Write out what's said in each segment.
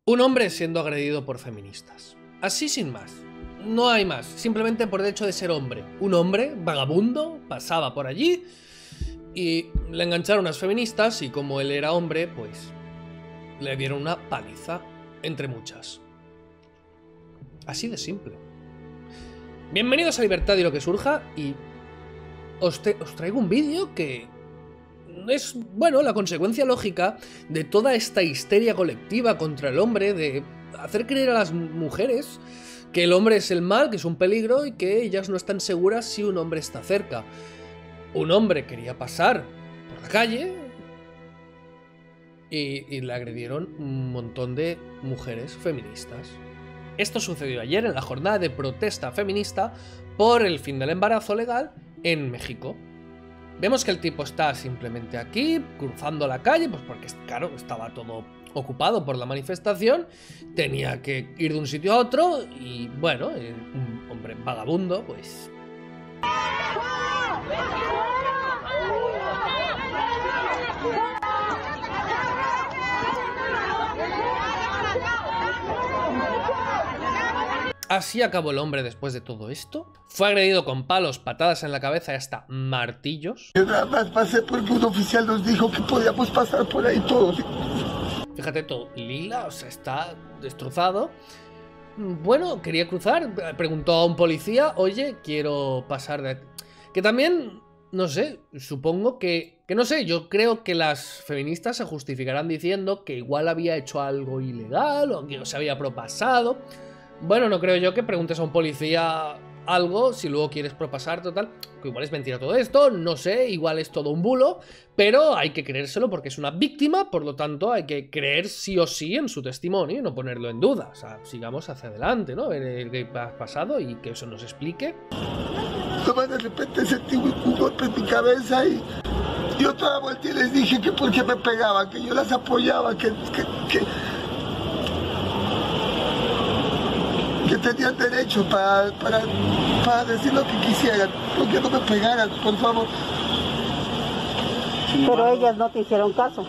Un hombre siendo agredido por feministas. Así sin más. No hay más. Simplemente por el hecho de ser hombre. Un hombre, vagabundo, pasaba por allí y le engancharon unas feministas y como él era hombre, pues le dieron una paliza, entre muchas. Así de simple. Bienvenidos a Libertad y lo que surja, y os traigo un vídeo que es, bueno, la consecuencia lógica de toda esta histeria colectiva contra el hombre, de hacer creer a las mujeres que el hombre es el mal, que es un peligro y que ellas no están seguras si un hombre está cerca. Un hombre quería pasar por la calle y le agredieron un montón de mujeres feministas. Esto sucedió ayer en la jornada de protesta feminista por el fin del embarazo legal en México. Vemos que el tipo está simplemente aquí, cruzando la calle, pues porque, claro, estaba todo ocupado por la manifestación, tenía que ir de un sitio a otro y, bueno, un hombre vagabundo, pues... Así acabó el hombre después de todo esto. Fue agredido con palos, patadas en la cabeza y hasta martillos. Yo nada más pasé porque un oficial nos dijo que podíamos pasar por ahí todos. Fíjate, todo lila, o sea, está destrozado. Bueno, quería cruzar, preguntó a un policía, oye, quiero pasar de... Que también, no sé, supongo que no sé, yo creo que las feministas se justificarán diciendo que igual había hecho algo ilegal o que se había propasado. Bueno, no creo yo que preguntes a un policía algo si luego quieres propasar, total, que igual es mentira todo esto, no sé, igual es todo un bulo, pero hay que creérselo porque es una víctima, por lo tanto hay que creer sí o sí en su testimonio y no ponerlo en duda. O sea, sigamos hacia adelante, ¿no? Ver qué ha pasado y que eso nos explique. De repente sentí un golpe en mi cabeza y yo toda vuelta y les dije que porque me pegaban, que yo las apoyaba, que tenían derecho para decir lo que quisieran, porque no me pegaran, por favor. Pero ellas no te hicieron caso.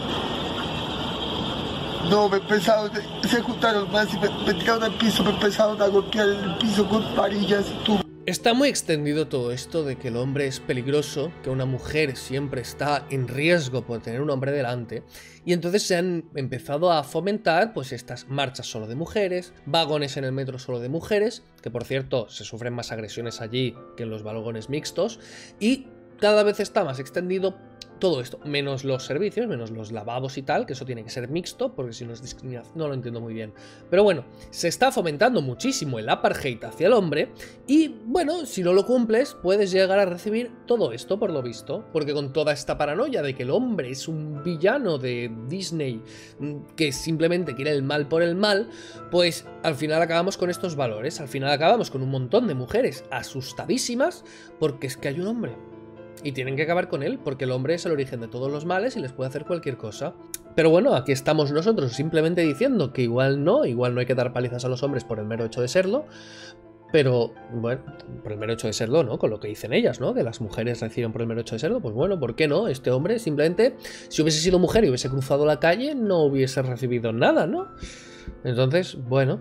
No, me empezaron, se juntaron más y me tiraron al piso, me empezaron a golpear en el piso con varillas y todo. Está muy extendido todo esto de que el hombre es peligroso, que una mujer siempre está en riesgo por tener un hombre delante, y entonces se han empezado a fomentar pues estas marchas solo de mujeres, vagones en el metro solo de mujeres, que por cierto se sufren más agresiones allí que en los vagones mixtos, y cada vez está más extendido todo esto, menos los servicios, menos los lavabos y tal, que eso tiene que ser mixto, porque si no es discriminación, no lo entiendo muy bien. Pero bueno, se está fomentando muchísimo el apartheid hacia el hombre, y bueno, si no lo cumples, puedes llegar a recibir todo esto, por lo visto, porque con toda esta paranoia de que el hombre es un villano de Disney que simplemente quiere el mal por el mal, pues al final acabamos con estos valores, al final acabamos con un montón de mujeres asustadísimas, porque es que hay un hombre. Y tienen que acabar con él, porque el hombre es el origen de todos los males y les puede hacer cualquier cosa. Pero bueno, aquí estamos nosotros simplemente diciendo que igual no hay que dar palizas a los hombres por el mero hecho de serlo. Pero, bueno, por el mero hecho de serlo, ¿no? Con lo que dicen ellas, ¿no? Que las mujeres reciben por el mero hecho de serlo, pues bueno, ¿por qué no? Este hombre simplemente, si hubiese sido mujer y hubiese cruzado la calle, no hubiese recibido nada, ¿no? Entonces, bueno,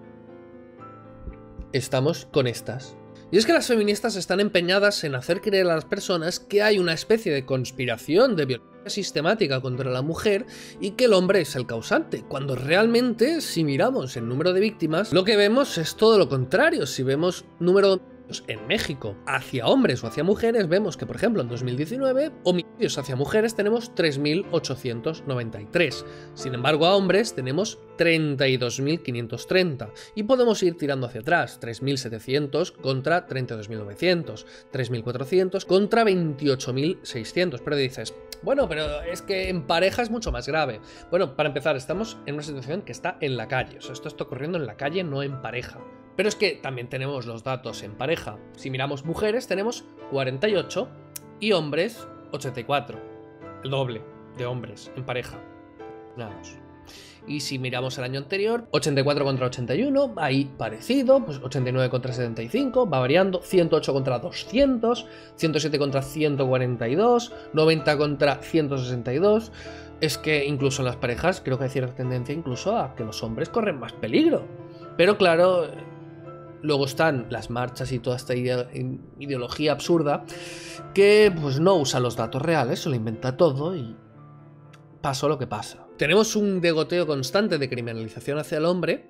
estamos con estas. Y es que las feministas están empeñadas en hacer creer a las personas que hay una especie de conspiración, de violencia sistemática contra la mujer y que el hombre es el causante, cuando realmente, si miramos el número de víctimas, lo que vemos es todo lo contrario. Si vemos número en México hacia hombres o hacia mujeres, vemos que, por ejemplo, en 2019, homicidios hacia mujeres tenemos 3.893. Sin embargo, a hombres tenemos 32.530. Y podemos ir tirando hacia atrás. 3.700 contra 32.900. 3.400 contra 28.600. Pero dices, bueno, pero es que en pareja es mucho más grave. Bueno, para empezar, estamos en una situación que está en la calle. O sea, esto está ocurriendo en la calle, no en pareja. Pero es que también tenemos los datos en pareja. Si miramos mujeres, tenemos 48 y hombres 84. El doble de hombres en pareja. Nada más. Y si miramos el año anterior, 84 contra 81, ahí parecido, pues 89 contra 75, va variando, 108 contra 200, 107 contra 142, 90 contra 162. Es que incluso en las parejas creo que hay cierta tendencia incluso a que los hombres corren más peligro. Pero claro, luego están las marchas y toda esta ideología absurda que pues no usa los datos reales, se lo inventa todo y pasó lo que pasa. Tenemos un degoteo constante de criminalización hacia el hombre,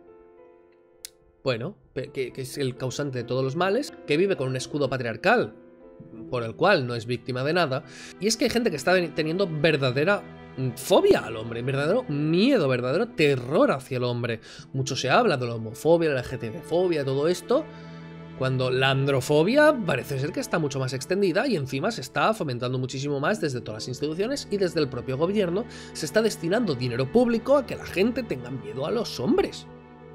bueno, que es el causante de todos los males, que vive con un escudo patriarcal por el cual no es víctima de nada. Y es que hay gente que está teniendo verdadera fobia al hombre, verdadero miedo, verdadero terror hacia el hombre. Mucho se habla de la homofobia, de la LGTB-fobia, todo esto, cuando la androfobia parece ser que está mucho más extendida y encima se está fomentando muchísimo más desde todas las instituciones y desde el propio gobierno. Se está destinando dinero público a que la gente tenga miedo a los hombres.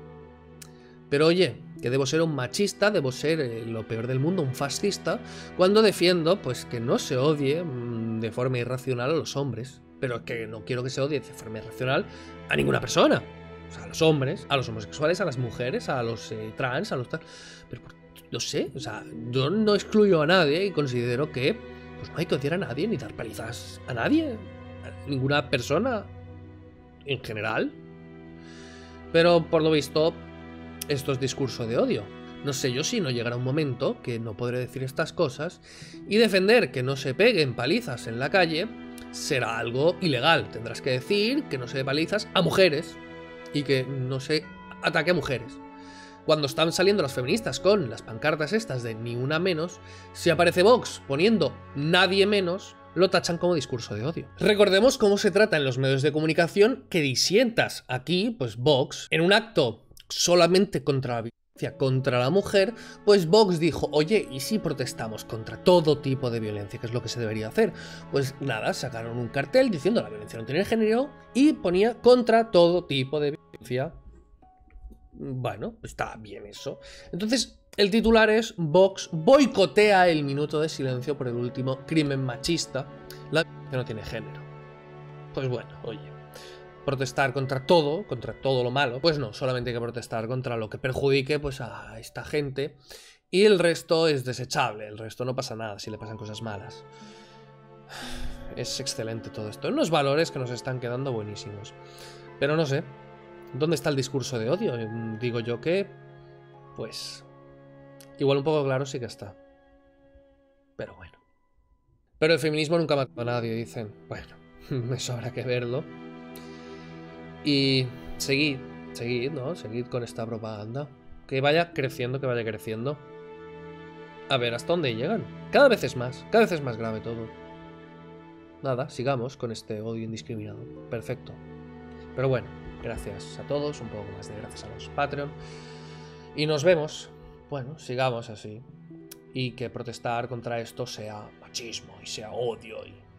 Pero oye, que debo ser un machista, debo ser lo peor del mundo, un fascista, cuando defiendo pues que no se odie de forma irracional a los hombres. Pero que no quiero que se odie de forma irracional a ninguna persona. O sea, a los hombres, a los homosexuales, a las mujeres, a los trans, a los tal. Pero no sé, o sea, yo no excluyo a nadie y considero que pues no hay que odiar a nadie ni dar palizas a nadie, a ninguna persona en general. Pero por lo visto, esto es discurso de odio. No sé yo si no llegará un momento que no podré decir estas cosas y defender que no se peguen palizas en la calle será algo ilegal. Tendrás que decir que no se dé palizas a mujeres y que no se ataque a mujeres. Cuando están saliendo las feministas con las pancartas estas de ni una menos, si aparece Vox poniendo nadie menos, lo tachan como discurso de odio. Recordemos cómo se trata en los medios de comunicación que disientas aquí, pues Vox, en un acto solamente contra la violencia contra la mujer, pues Vox dijo, oye, ¿y si protestamos contra todo tipo de violencia? Que es lo que se debería hacer. Pues nada, sacaron un cartel diciendo la violencia no tiene género y ponía contra todo tipo de violencia. Bueno, está bien eso. Entonces, el titular es Vox boicotea el minuto de silencio por el último crimen machista. La violencia no tiene género. Pues bueno, oye, protestar contra todo lo malo, pues no, solamente hay que protestar contra lo que perjudique pues a esta gente y el resto es desechable, el resto no pasa nada si le pasan cosas malas. Es excelente todo esto, unos valores que nos están quedando buenísimos, pero no sé, ¿dónde está el discurso de odio? Digo yo que, pues, igual un poco claro sí que está, pero bueno. Pero el feminismo nunca mató a nadie, dicen. Bueno, eso habrá que verlo. Y seguid, ¿no? Seguid con esta propaganda. Que vaya creciendo, que vaya creciendo. A ver, ¿hasta dónde llegan? Cada vez es más grave todo. Nada, sigamos con este odio indiscriminado. Perfecto. Pero bueno, gracias a todos, un poco más de gracias a los Patreon. Y nos vemos. Bueno, sigamos así. Y que protestar contra esto sea machismo y sea odio y